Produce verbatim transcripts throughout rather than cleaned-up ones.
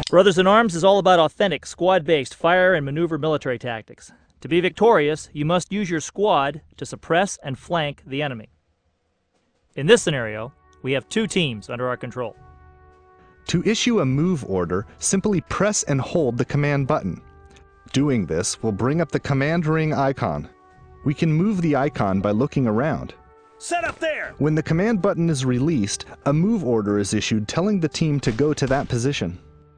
Brothers in Arms is all about authentic, squad-based fire and maneuver military tactics. To be victorious, you must use your squad to suppress and flank the enemy. In this scenario, we have two teams under our control. To issue a move order, simply press and hold the command button. Doing this will bring up the command ring icon. We can move the icon by looking around. Set up there! When the command button is released, a move order is issued telling the team to go to that position.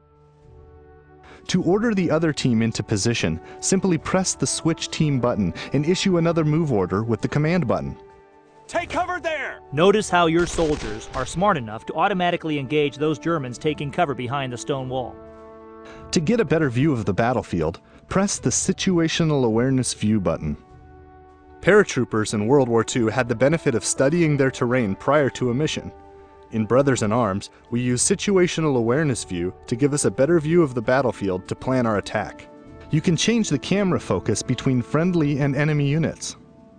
To order the other team into position, simply press the Switch Team button and issue another move order with the command button. Take cover there! Notice how your soldiers are smart enough to automatically engage those Germans taking cover behind the stone wall. To get a better view of the battlefield, press the Situational Awareness View button. Paratroopers in World War Two had the benefit of studying their terrain prior to a mission. In Brothers in Arms, we use Situational Awareness View to give us a better view of the battlefield to plan our attack. You can change the camera focus between friendly and enemy units.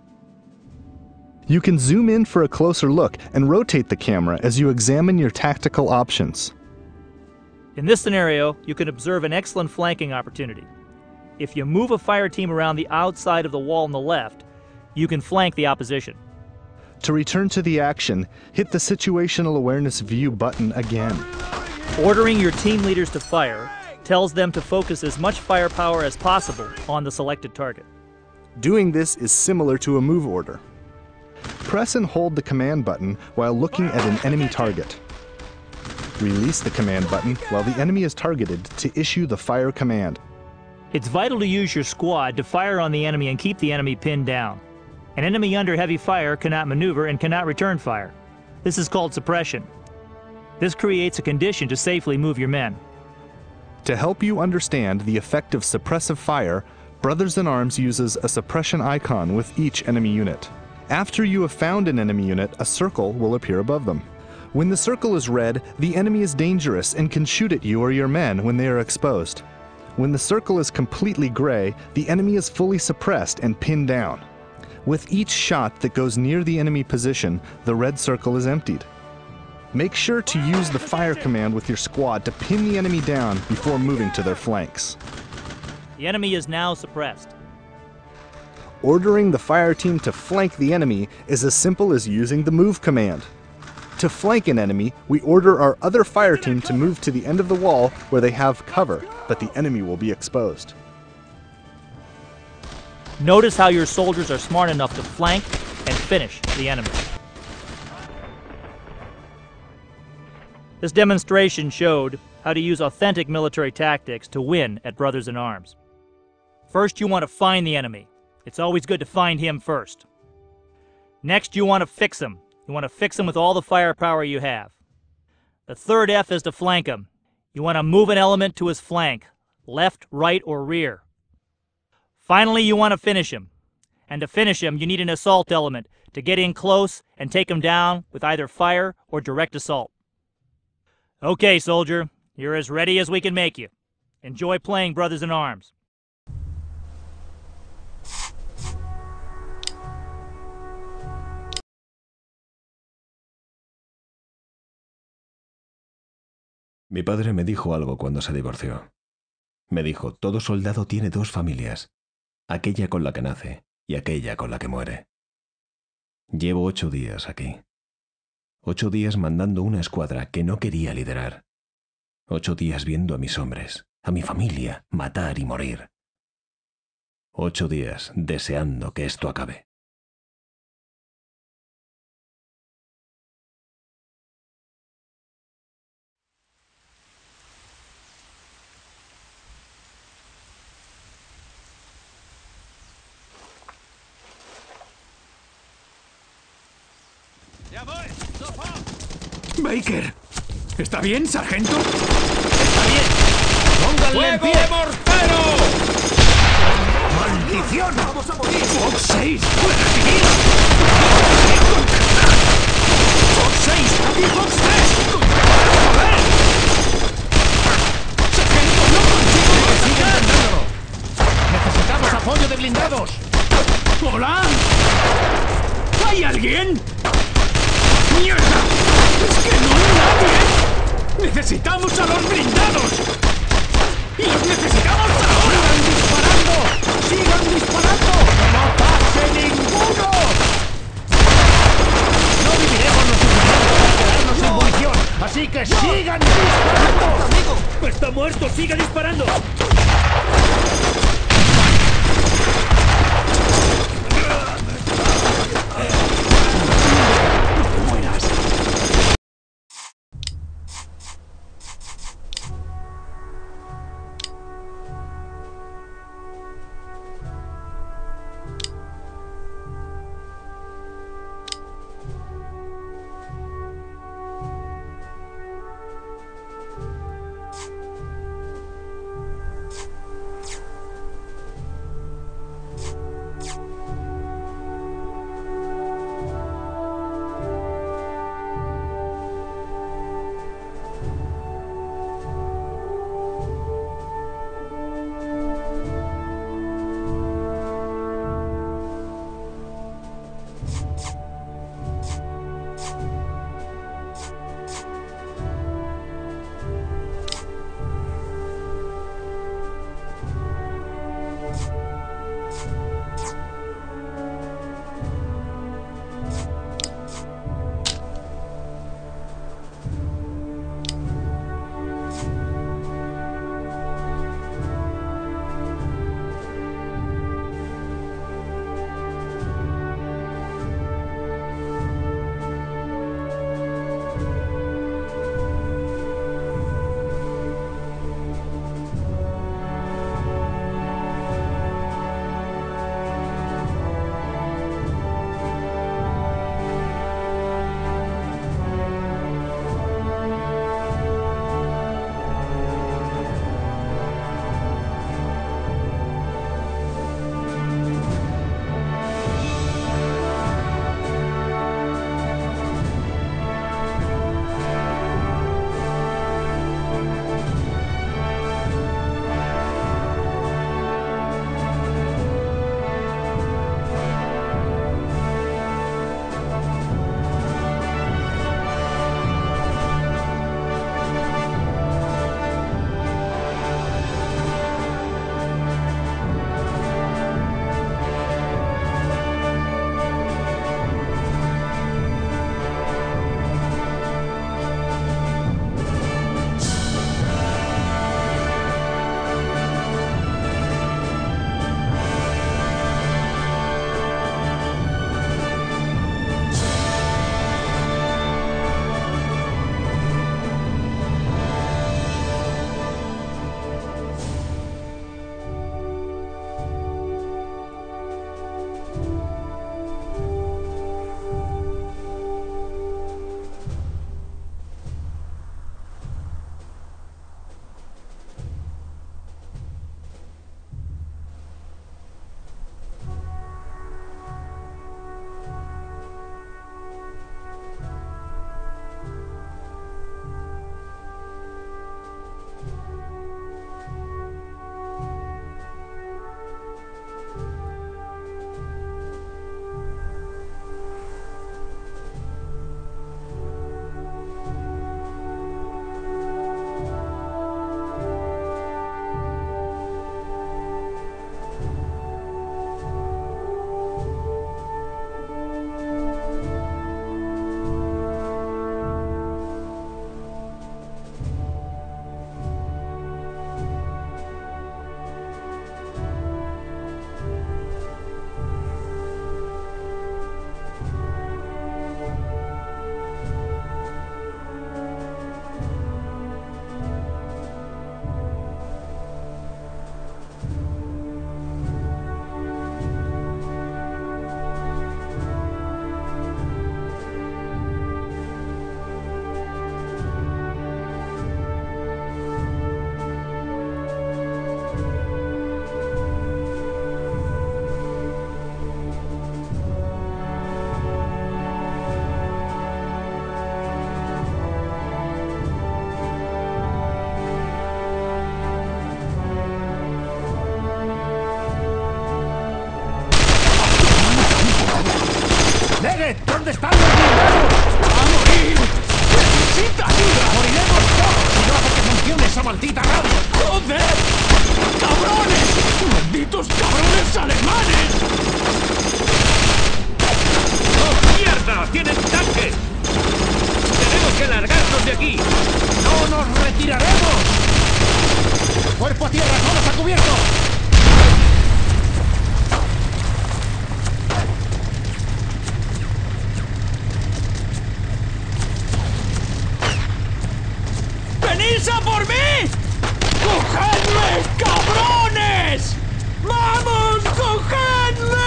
You can zoom in for a closer look and rotate the camera as you examine your tactical options. In this scenario, you can observe an excellent flanking opportunity. If you move a fire team around the outside of the wall on the left, you can flank the opposition. To return to the action, hit the Situational Awareness View button again. Ordering your team leaders to fire tells them to focus as much firepower as possible on the selected target. Doing this is similar to a move order. Press and hold the command button while looking at an enemy target. Release the command button while the enemy is targeted to issue the fire command. It's vital to use your squad to fire on the enemy and keep the enemy pinned down. An enemy under heavy fire cannot maneuver and cannot return fire. This is called suppression. This creates a condition to safely move your men. To help you understand the effect of suppressive fire, Brothers in Arms uses a suppression icon with each enemy unit. After you have found an enemy unit, a circle will appear above them. When the circle is red, the enemy is dangerous and can shoot at you or your men when they are exposed. When the circle is completely gray, the enemy is fully suppressed and pinned down. With each shot that goes near the enemy position, the red circle is emptied. Make sure to use the fire command with your squad to pin the enemy down before moving to their flanks. The enemy is now suppressed. Ordering the fire team to flank the enemy is as simple as using the move command. To flank an enemy, we order our other fire team to move to the end of the wall where they have cover, but the enemy will be exposed. Notice how your soldiers are smart enough to flank and finish the enemy. This demonstration showed how to use authentic military tactics to win at Brothers in Arms. First, you want to find the enemy. It's always good to find him first. Next, you want to fix him. You want to fix him with all the firepower you have. The third F is to flank him. You want to move an element to his flank, left, right, or rear. Finally, you want to finish him. And to finish him, you need an assault element to get in close and take him down with either fire or direct assault. Okay, soldier, you're as ready as we can make you. Enjoy playing Brothers in Arms. Mi padre me dijo algo cuando se divorció. Me dijo, todo soldado tiene dos familias, aquella con la que nace y aquella con la que muere. Llevo ocho días aquí. Ocho días mandando una escuadra que no quería liderar. Ocho días viendo a mis hombres, a mi familia, matar y morir. Ocho días deseando que esto acabe. Baker, ¿está bien, sargento? ¡Está bien! ¡Pónganle en pie! mortero! ¡Maldición! ¡Vamos a morir! ¡Fox seis! ¡Fuera civil! ¡Fox seis! ¡Aquí Fox tres! ¡Joder! ¡Sargento, no consigo ¡Sigue intentándolo! ¡Necesitamos apoyo de blindados! ¡Hola! ¿Hay alguien? ¡Mierda! ¡Es que no hay nadie! ¡Necesitamos a los blindados! muerto! ¡Sigue disparando! ¿Dónde están los blindados? ¡Va a morir! ¡Necesita ayuda! ¡Moriremos todos si no hace que funcione esa maldita radio! ¡Joder! ¡Cabrones! ¡Malditos cabrones alemanes! ¡Oh, mierda! ¡Tienen tanque! ¡Tenemos que largarnos de aquí! ¡No nos retiraremos! ¡Cuerpo a tierra! ¡Todos a cubierto! ¡Venís a por mí! ¡Cogedme, cabrones! ¡Vamos, cogedme!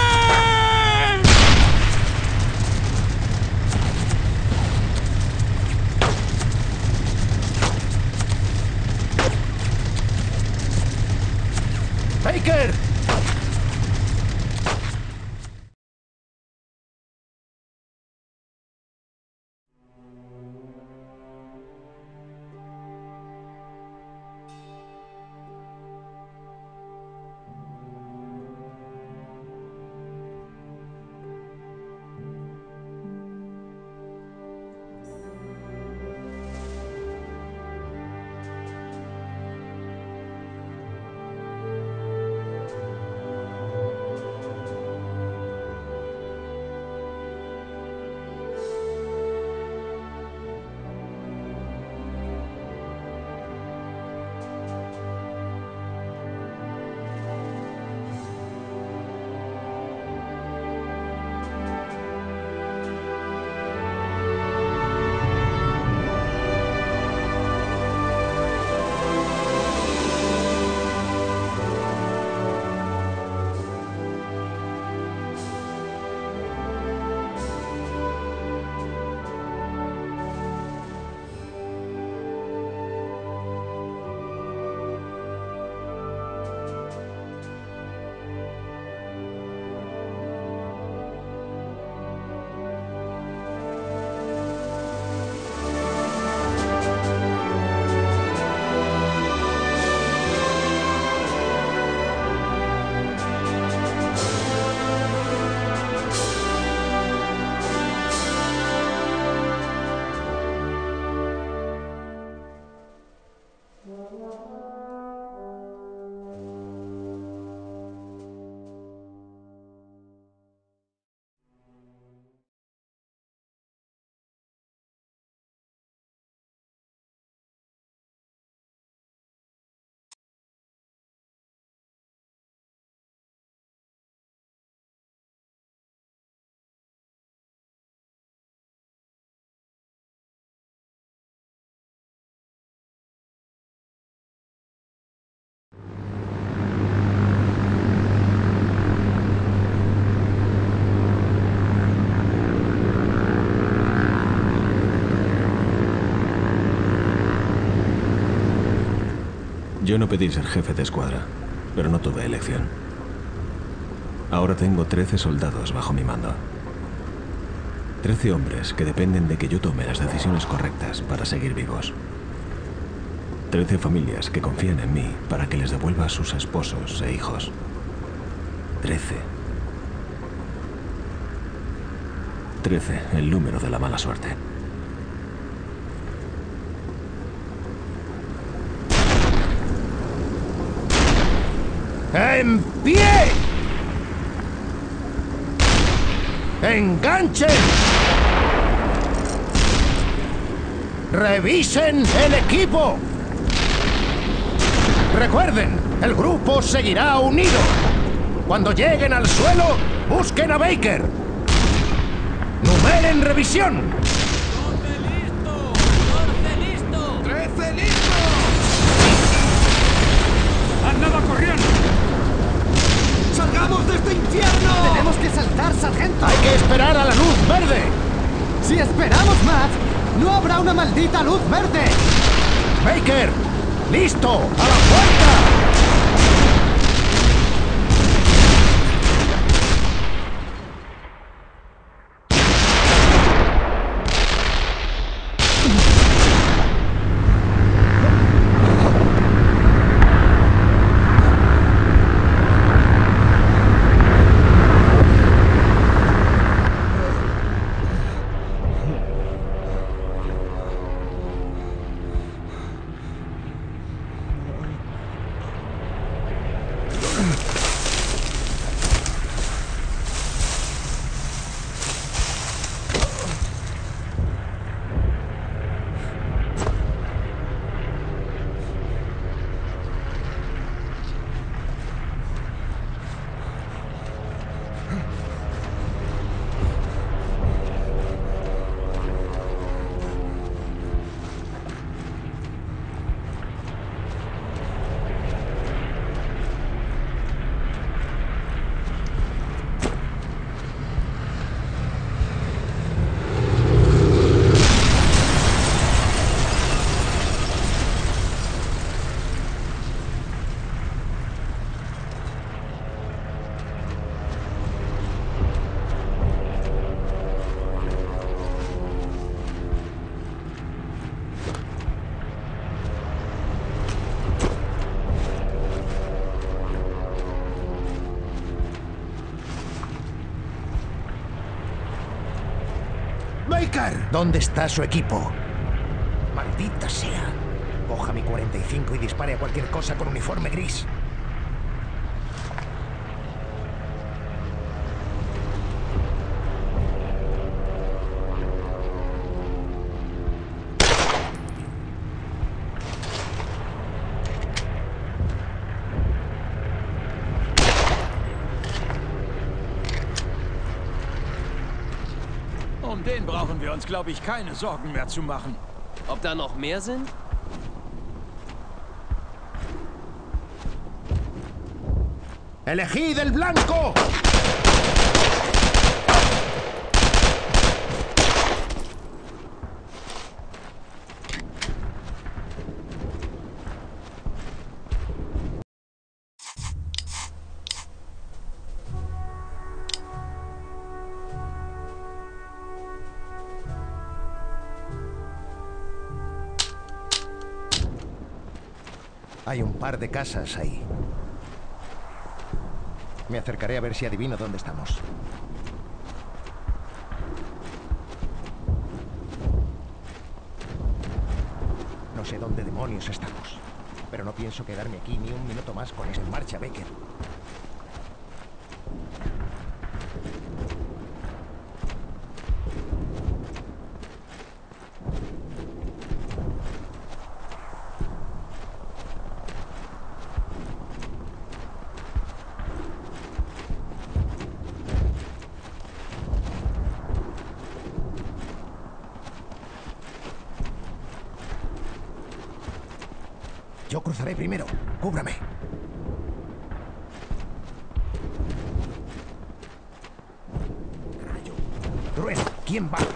¡Baker! Yo no pedí ser jefe de escuadra, pero no tuve elección. Ahora tengo trece soldados bajo mi mando. Trece hombres que dependen de que yo tome las decisiones correctas para seguir vivos. Trece familias que confían en mí para que les devuelva a sus esposos e hijos. Trece. Trece, el número de la mala suerte. ¡En pie! ¡Enganchen! ¡Revisen el equipo! Recuerden, el grupo seguirá unido. Cuando lleguen al suelo, busquen a Baker. Numeren revisión. ¡doce listo! ¡doce listo! ¡trece listo! ¡Andaba corriendo! ¡Salgamos de este infierno! ¡Tenemos que saltar, sargento! Hay que esperar a la luz verde. ¡Si esperamos más, no habrá una maldita luz verde! Baker, listo, a la puerta. Baker! ¿Dónde está su equipo? Maldita sea. Coja mi cuarenta y cinco y dispare a cualquier cosa con uniforme gris. Um den brauchen wir uns, glaube ich, keine Sorgen mehr zu machen. Ob da noch mehr sind? ¡Elegid el blanco! Hay un par de casas ahí. Me acercaré a ver si adivino dónde estamos. No sé dónde demonios estamos, pero no pienso quedarme aquí ni un minuto más con eso en marcha, Baker. Yo cruzaré primero. Cúbrame. Rayo. Trueno. ¿Quién va?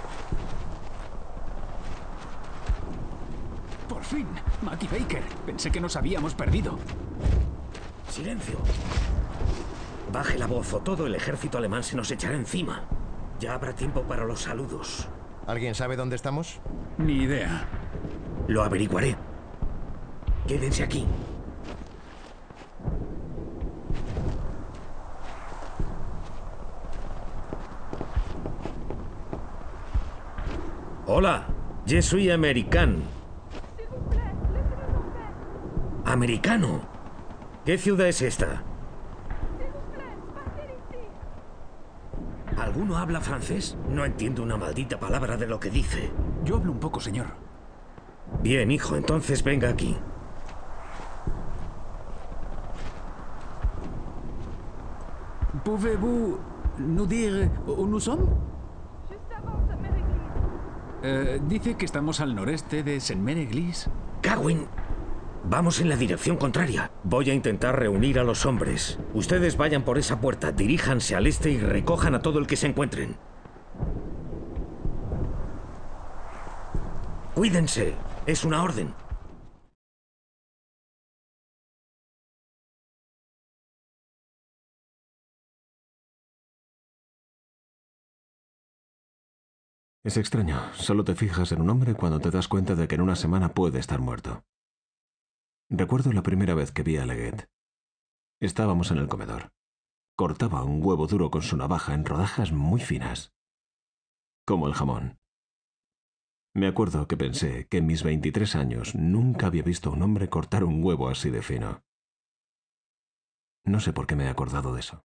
Por fin, Matt y Baker. Pensé que nos habíamos perdido. Silencio. Baje la voz o todo el ejército alemán se nos echará encima. Ya habrá tiempo para los saludos. ¿Alguien sabe dónde estamos? Ni idea. Lo averiguaré. Quédense aquí. Hola, je suis américain. ¿Americano? ¿Qué ciudad es esta? ¿Alguno habla francés? No entiendo una maldita palabra de lo que dice. Yo hablo un poco, señor. Bien, hijo, entonces venga aquí. ¿Pouvez-vous nous dire où nous sommes? Eh, dice que estamos al noreste de Saint-Mère-Église. Cagüín. Vamos en la dirección contraria. Voy a intentar reunir a los hombres. Ustedes vayan por esa puerta, diríjanse al este y recojan a todo el que se encuentren. Cuídense. Es una orden. Es extraño. Solo te fijas en un hombre cuando te das cuenta de que en una semana puede estar muerto. Recuerdo la primera vez que vi a Leggett. Estábamos en el comedor. Cortaba un huevo duro con su navaja en rodajas muy finas. Como el jamón. Me acuerdo que pensé que en mis veintitrés años nunca había visto a un hombre cortar un huevo así de fino. No sé por qué me he acordado de eso.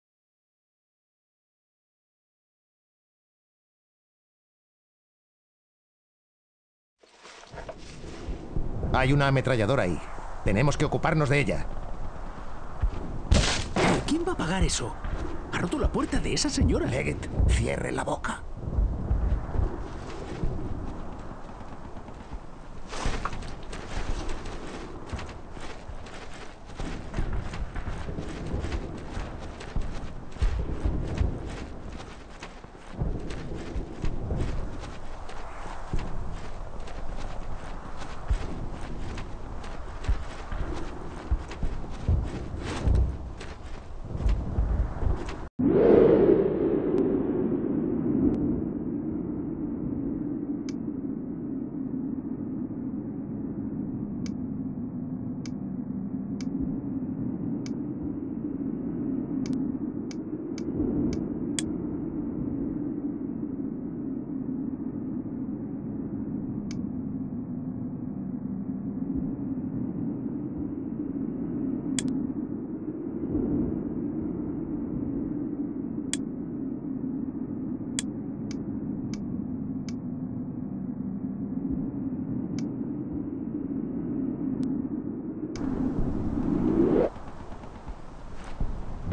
Hay una ametralladora ahí. Tenemos que ocuparnos de ella. ¿Quién va a pagar eso? Ha roto la puerta de esa señora. Leggett, cierre la boca.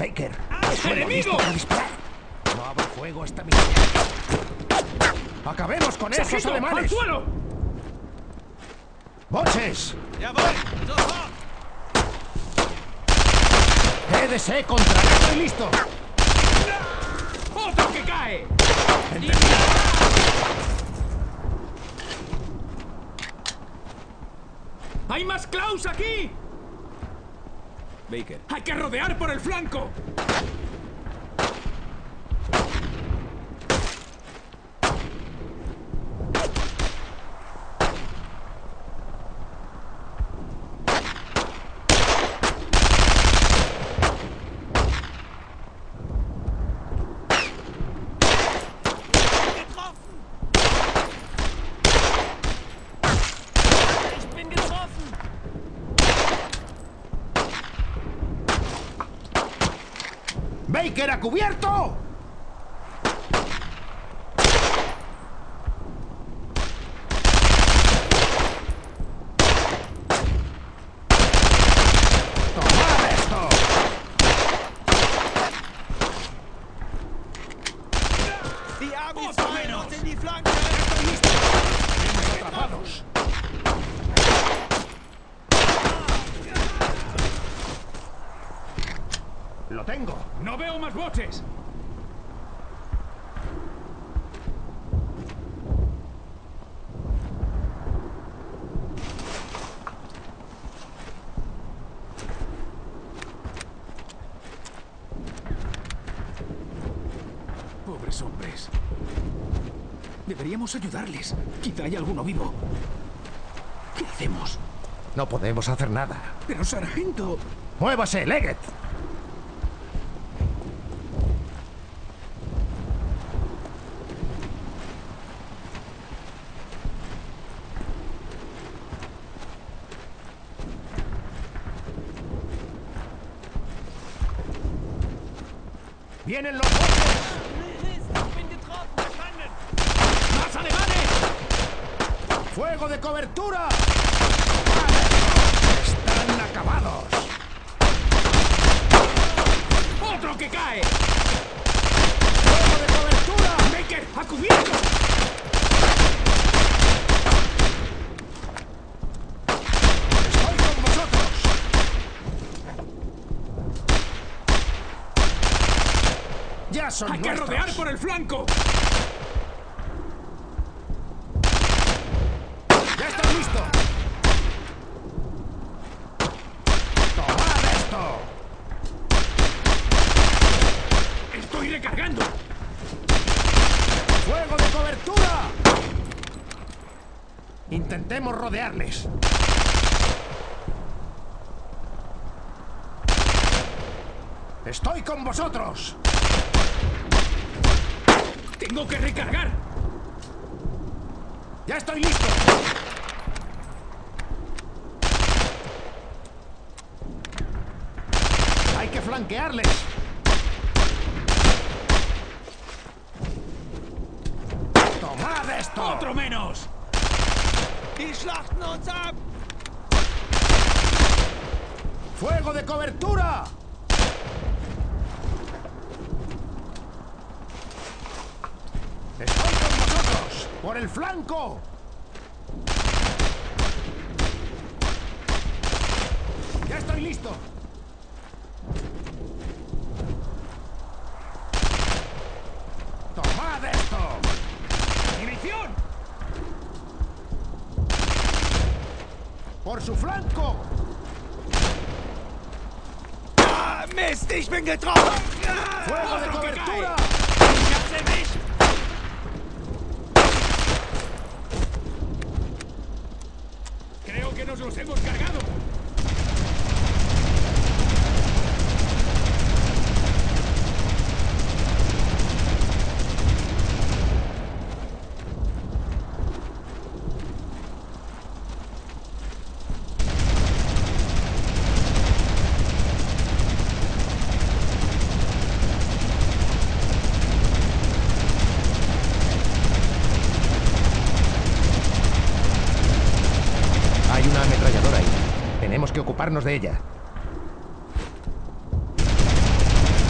Baker, ¡Enemigo! para disparar. No abra fuego esta misión. Acabemos con esos ¡Sargento, al alemanes. suelo! ¡Boches! Jawohl, sofort! ¡Quédese contra! ¡Ya estoy listo! ¡Otro que cae! ¡Hay más Klaus aquí! Baker. ¡Hay que rodear por el flanco! ¡Baker a cubierto! ¡Tomad esto! Die Army fallen uns in die Flanke! ¡Estoy listo! ¡Estamos atrapados! ¡Lo tengo! ¡No veo más boches! Pobres hombres. Deberíamos ayudarles. Quizá hay alguno vivo. ¿Qué hacemos? No podemos hacer nada. Pero, sargento... ¡Muévase, Leggett! ¡Vienen los botes! ¡Más alemanes! ¡Fuego de cobertura! ¡Están acabados! ¡Otro que cae! ¡Fuego de cobertura! ¡Baker, a cubierto! ¡Estoy con vosotros! ¡Ya son ¡Hay que nuestros! rodear por el flanco! ¡Ya estoy listo! ¡Tomad esto! ¡Estoy recargando! ¡Fuego de cobertura! Intentemos rodearles. ¡Estoy con vosotros! ¡Tengo que recargar! ¡Ya estoy listo! ¡Hay que flanquearles! ¡Tomad esto! ¡Otro menos! Die schlachten uns ab! ¡Fuego de cobertura! ¡Estoy con vosotros! ¡Por el flanco! ¡Ya estoy listo! ¡Tomad esto! ¡Munición! ¡Por su flanco! Ah, Mist, ich bin getroffen! Ah, ¡Fuego de ¡Otro que cobertura! ich hab's erwischt! Creo que nos los hemos cargado. Hay una ametralladora ahí. Tenemos que ocuparnos de ella.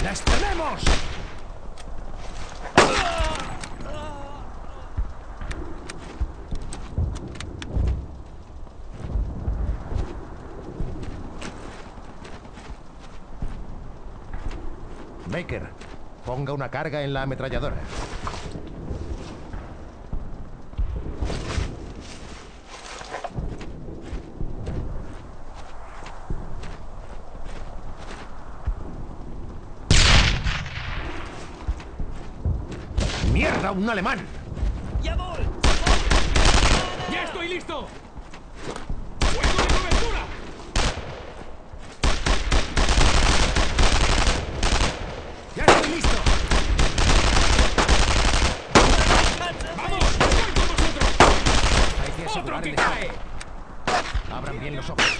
¡Las tenemos! Baker, ponga una carga en la ametralladora. ¡Mierda, un alemán! ¡Ya estoy listo! ¡Fuego de cobertura! ¡Ya estoy listo! ¡Vamos! ¡Estoy con vosotros! Hay que asegurar ¡Otro que el cae! escape. Abran bien los ojos.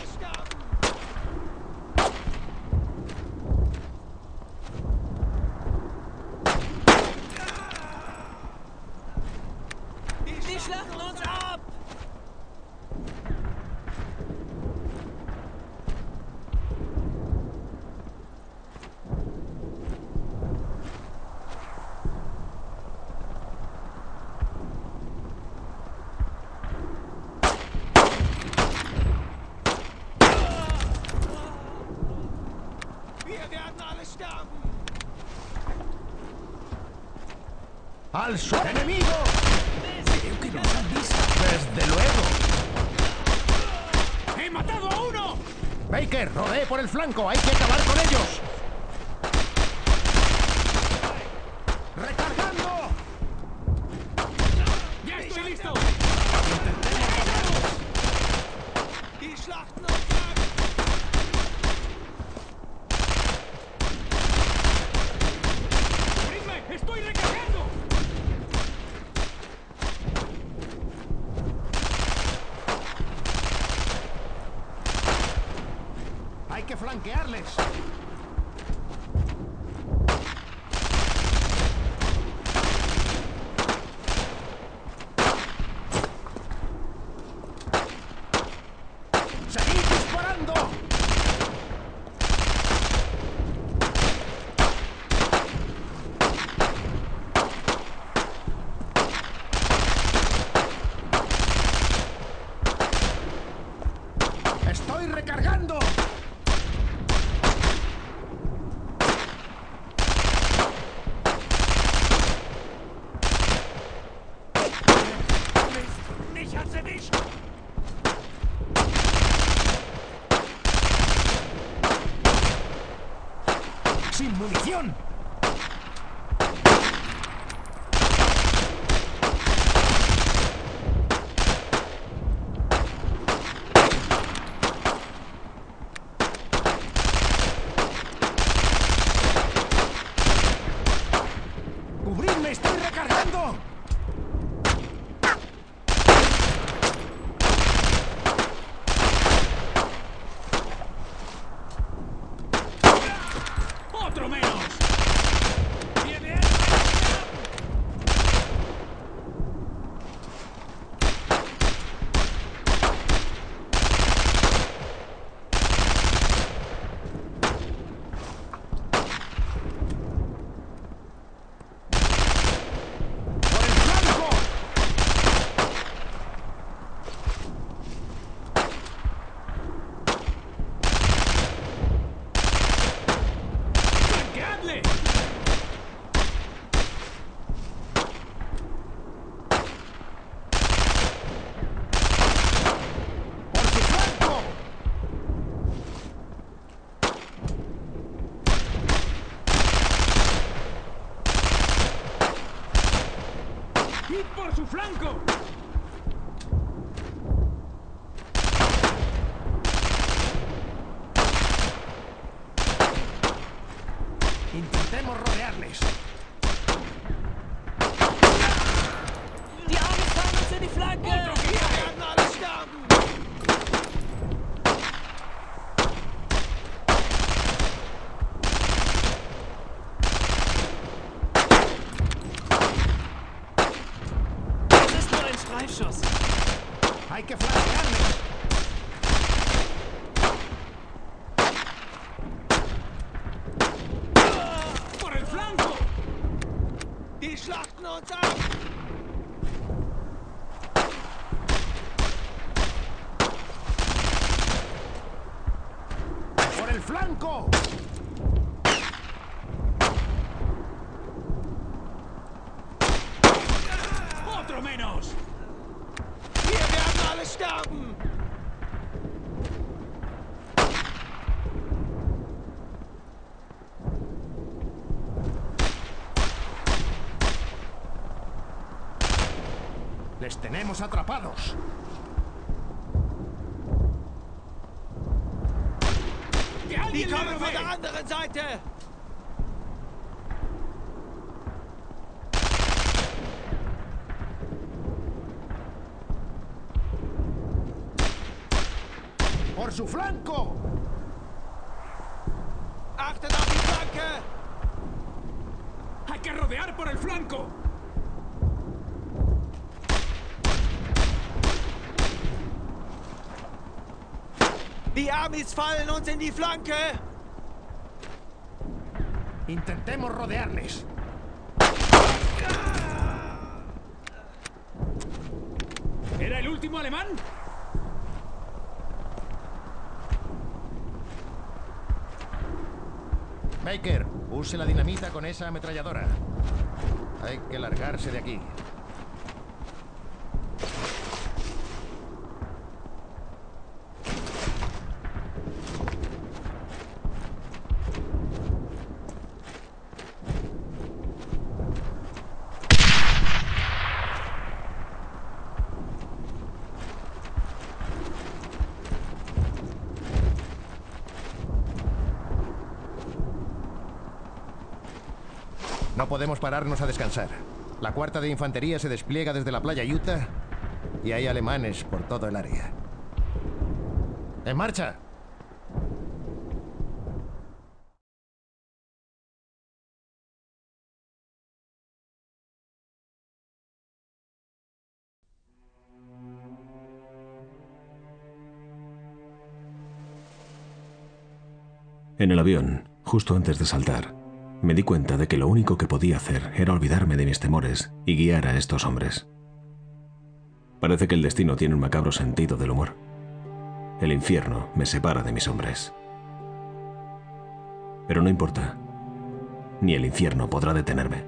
Die schlachten uns ab! Wir werden alle sterben! ¡Al suelo! ¡Enemigo! Creo que nos han visto. ¡Desde luego! ¡He matado a uno! Baker, rodee por el flanco. Hay que acabar con ellos. ¡Recargando! ¡Ya estoy listo! Die schlachten uns ab! ¡Cubridme! ¡Estoy recargando! Hay que flanquearles. ¡Seguid disparando! ¡Estoy recargando! Mich hat's erwischt! ¡Sin munición! ¡Cubridme! ¡Estoy recargando! ¡Otro menos! Wir werden alle sterben! ¡Por el flanco! ¡Flanqueadle! ¡Por su flanco! ¡Id por su flanco! Intentemos rodearles. Die Arme fallen uns in die Flanke! Wir werden alle sterben! Das ist nur ein Streifschuss! Hay que flanquearles. Die schlachten uns ab! ¡Por el flanco! ¡Otro menos! Wir werden alle sterben! ¡Les tenemos atrapados! ¡Que Die alguien le kommen von der rodee! anderen Seite! ¡Por su flanco! Achtet auf die Flanke! ¡Hay que rodear por el flanco! Die Amis fallen uns in die Flanke! Intentemos rodearles. ¿Era el último alemán? Baker, use la dinamita con esa ametralladora. Hay que largarse de aquí. No podemos pararnos a descansar. La cuarta de infantería se despliega desde la playa Utah y hay alemanes por todo el área. ¡En marcha! En el avión, justo antes de saltar, me di cuenta de que lo único que podía hacer era olvidarme de mis temores y guiar a estos hombres. Parece que el destino tiene un macabro sentido del humor. El infierno me separa de mis hombres. Pero no importa. Ni el infierno podrá detenerme.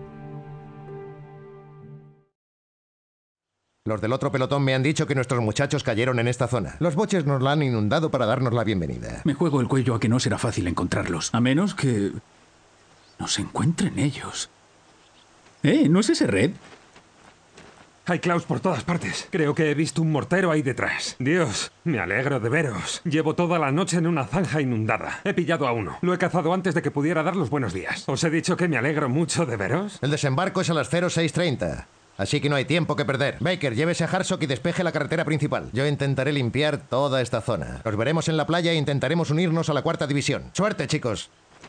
Los del otro pelotón me han dicho que nuestros muchachos cayeron en esta zona. Los boches nos la han inundado para darnos la bienvenida. Me juego el cuello a que no será fácil encontrarlos. A menos que nos encuentren ellos. ¿Eh? ¿No es ese Red? Hay Klaus por todas partes. Creo que he visto un mortero ahí detrás. Dios, me alegro de veros. Llevo toda la noche en una zanja inundada. He pillado a uno. Lo he cazado antes de que pudiera dar los buenos días. ¿Os he dicho que me alegro mucho de veros? El desembarco es a las cero seis treinta. Así que no hay tiempo que perder. Baker, llévese a Harsock y despeje la carretera principal. Yo intentaré limpiar toda esta zona. Nos veremos en la playa e intentaremos unirnos a la cuarta división. ¡Suerte, chicos!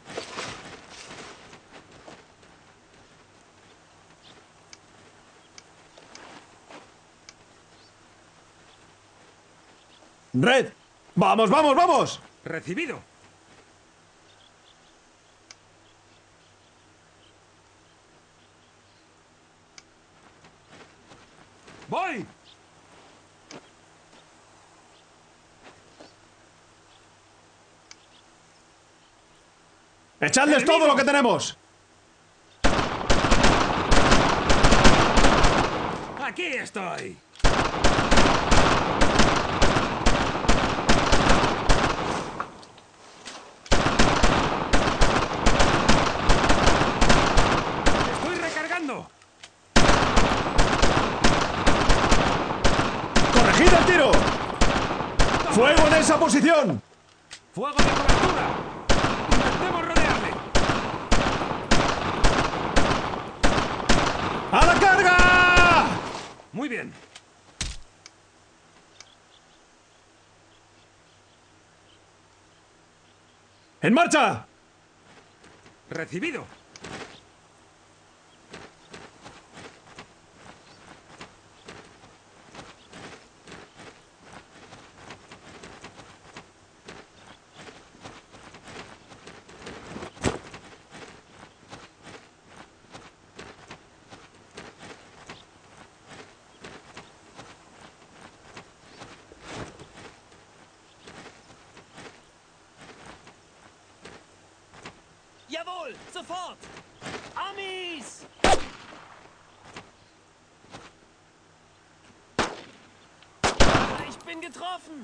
¡Red! ¡Vamos, vamos, vamos! ¡Recibido! ¡Voy! ¡Echadles todo lo que tenemos! ¡Aquí estoy! ¡Estoy recargando! ¡Corregid el tiro! ¡Fuego en esa posición! ¡Fuego de cobertura! ¡Intentemos rodearle! ¡A la carga! Muy bien. ¡En marcha! ¡Recibido! Jawohl! Sofort! Amis! Ich bin getroffen!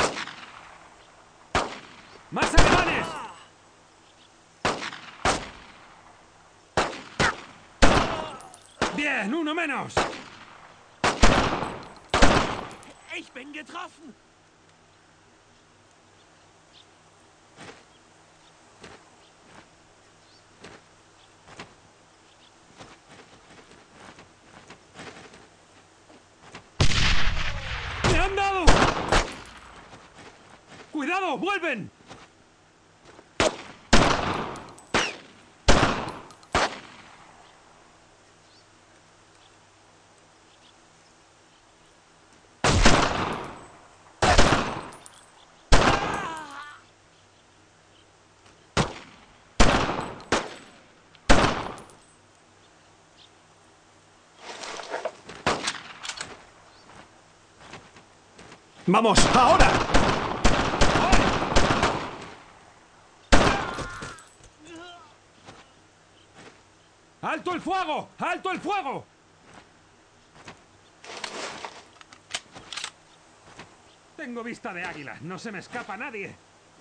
¡Más alemanes! Bien, uno menos. Ich bin getroffen! ¡Me han dado! ¡Cuidado! ¡Vuelven! ¡Vamos, ahora! ¡Alto el fuego! ¡Alto el fuego! Tengo vista de águila. No se me escapa nadie.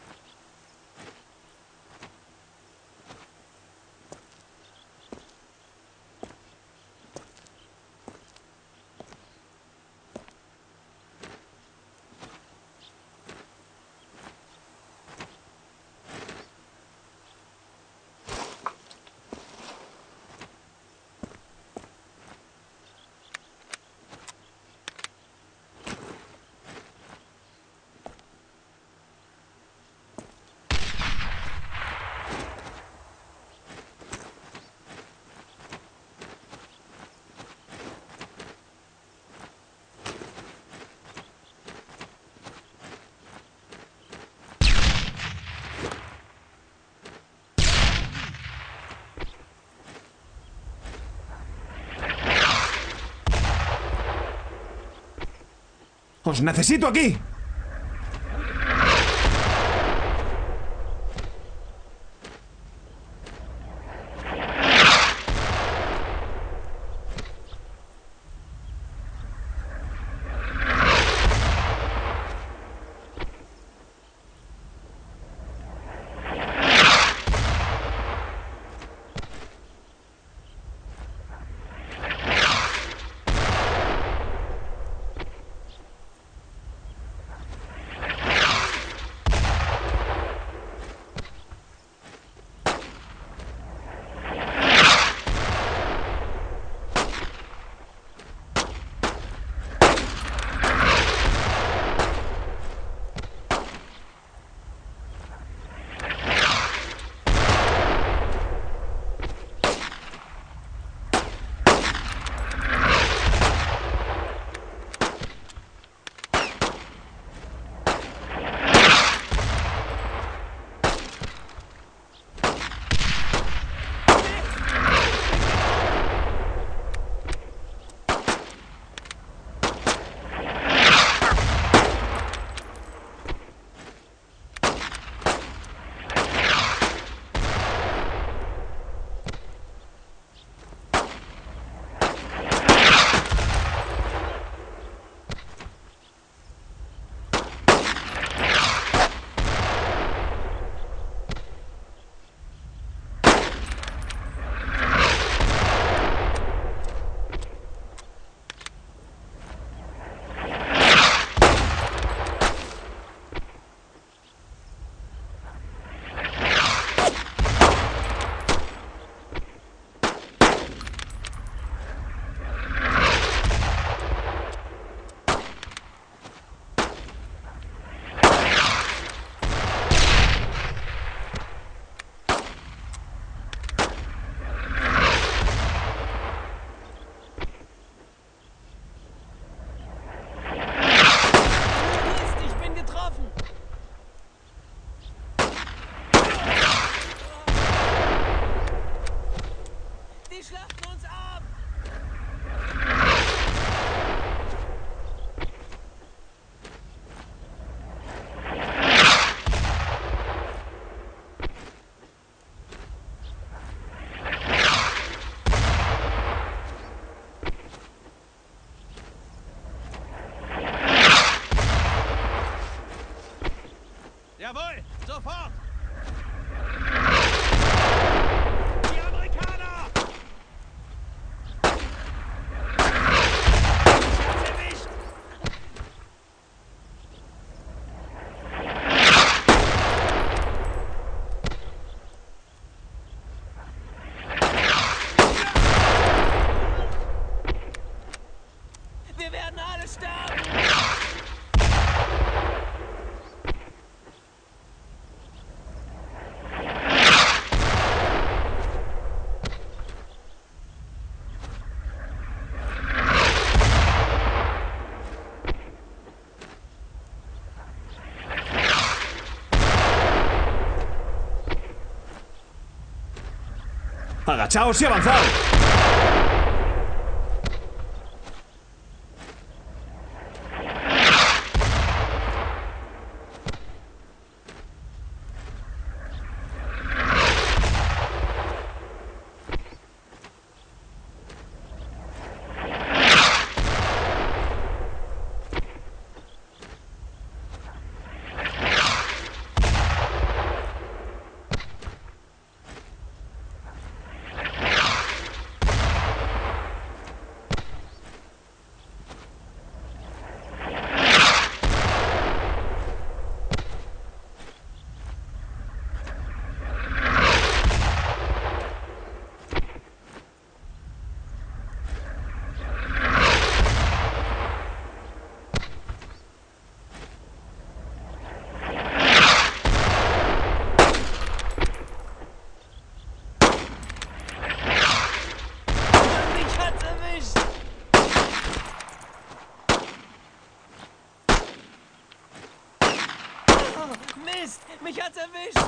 ¡Os necesito aquí! Jawohl, sofort! Die Amerikaner! Erwischt! Wir werden alle sterben! ¡Agachaos y avanzad! Mist! Mich hat's erwischt!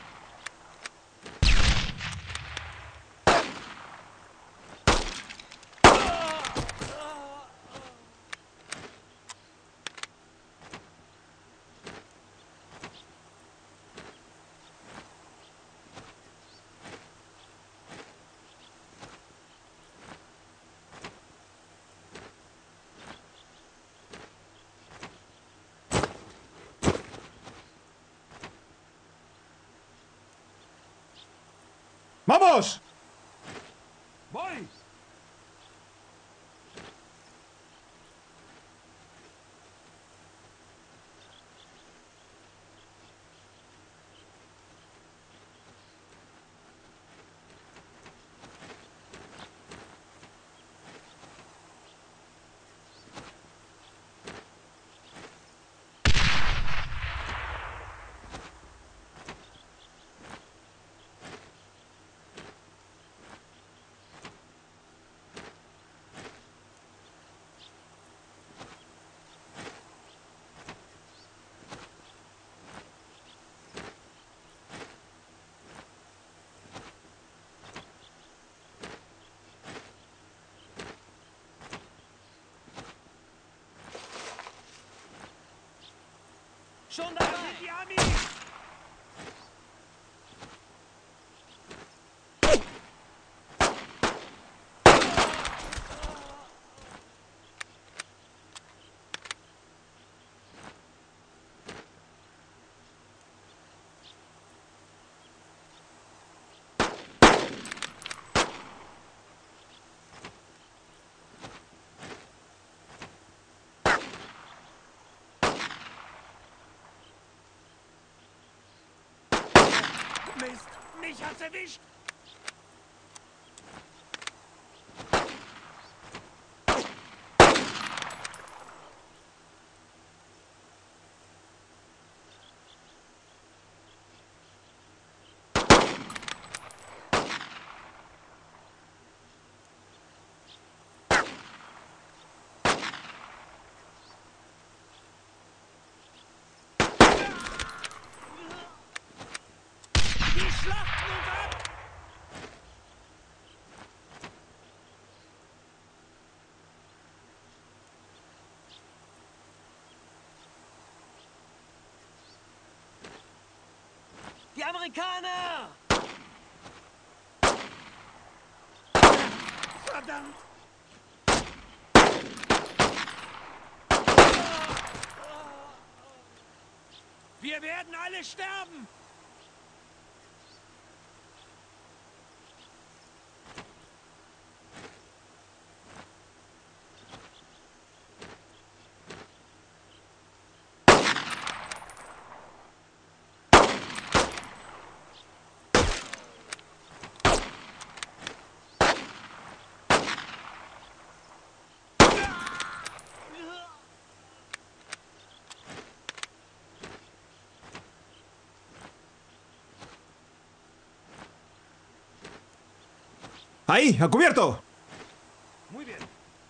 ¡Vamos! ¡Voy! Schon dabei! Die Amis! Mist, mich hat's erwischt! Die Schlacht nimmt ab! Die Amerikaner! Verdammt! Wir werden alle sterben! ¡Ahí! ¡A cubierto! Muy bien.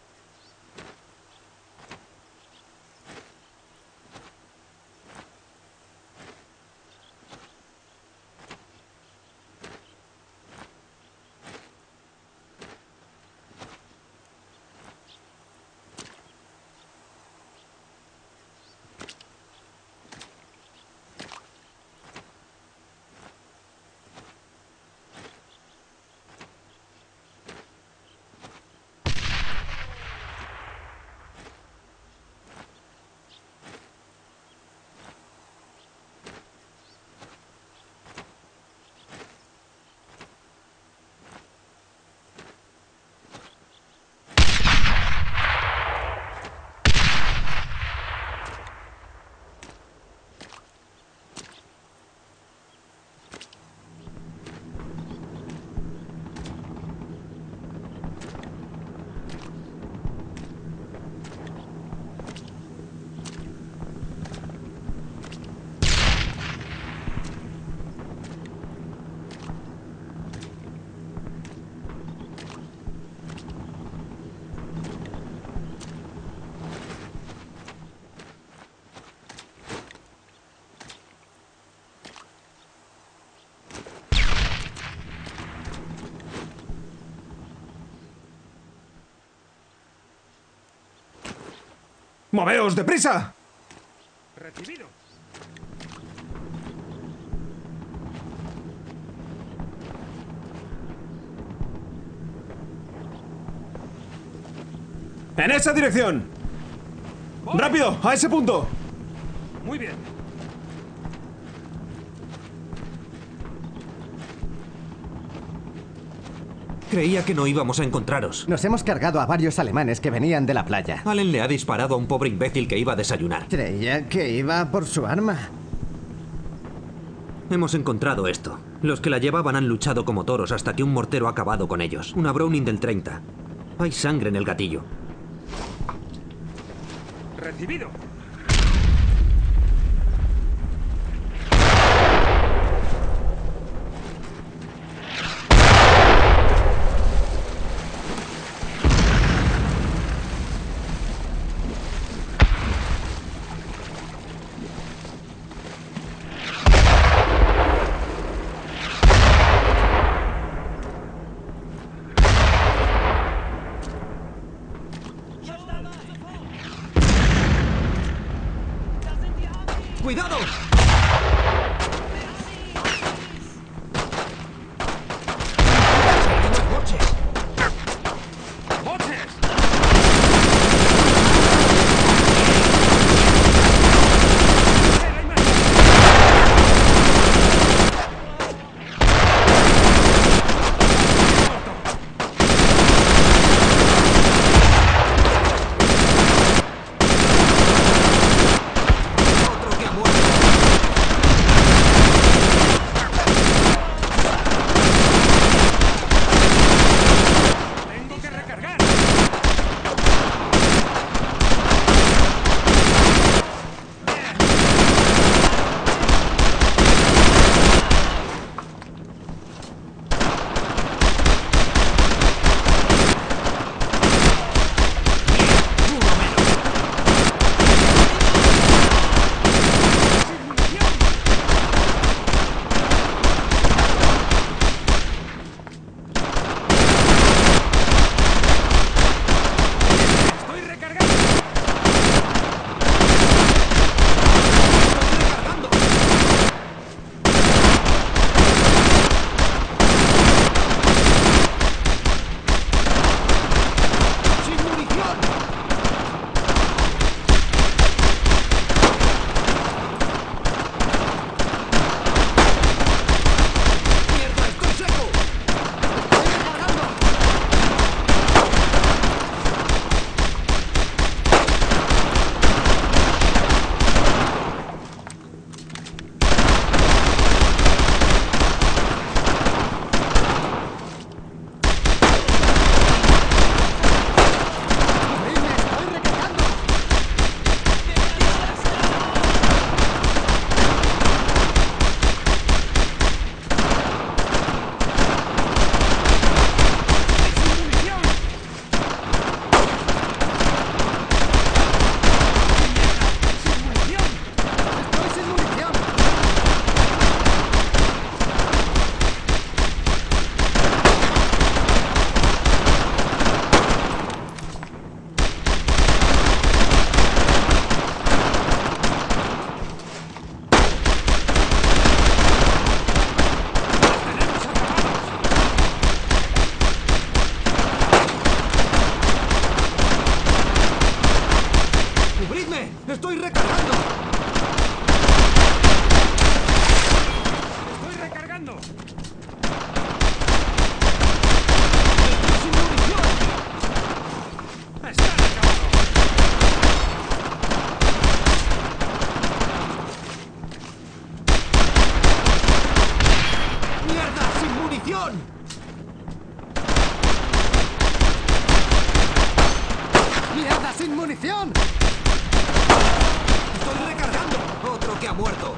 ¡Moveos, deprisa! Recibido. ¡En esa dirección! Voy. ¡Rápido! ¡A ese punto! Muy bien. Creía que no íbamos a encontraros. Nos hemos cargado a varios alemanes que venían de la playa. Allen le ha disparado a un pobre imbécil que iba a desayunar. Creía que iba por su arma. Hemos encontrado esto. Los que la llevaban han luchado como toros hasta que un mortero ha acabado con ellos. Una Browning del treinta. Hay sangre en el gatillo. Recibido. ¡Cuidado! Otro que ha muerto. sin munición! ¡Estoy recargando! ¡Otro que ha muerto!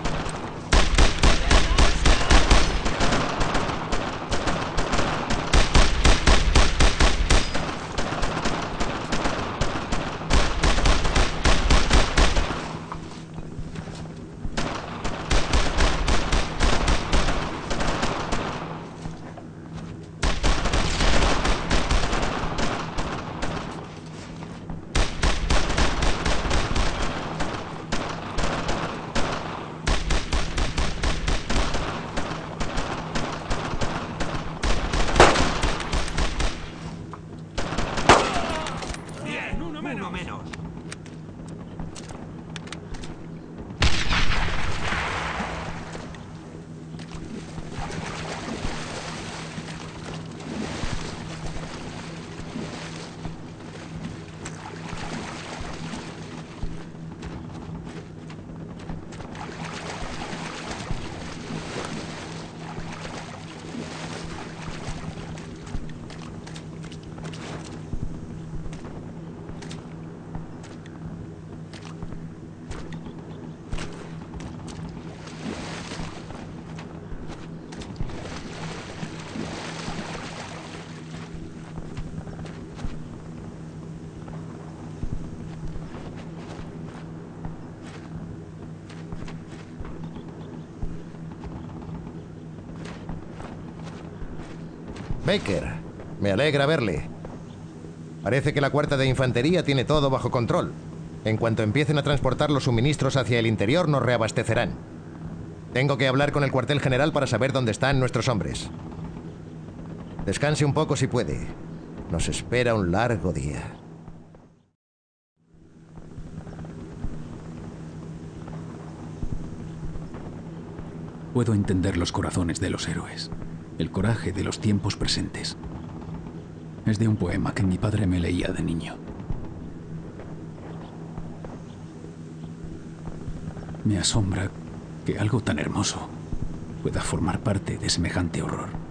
Baker, me alegra verle. Parece que la cuarta de infantería tiene todo bajo control. En cuanto empiecen a transportar los suministros hacia el interior, nos reabastecerán. Tengo que hablar con el cuartel general para saber dónde están nuestros hombres. Descanse un poco si puede. Nos espera un largo día. Puedo entender los corazones de los héroes. El coraje de los tiempos presentes. Es de un poema que mi padre me leía de niño. Me asombra que algo tan hermoso pueda formar parte de semejante horror.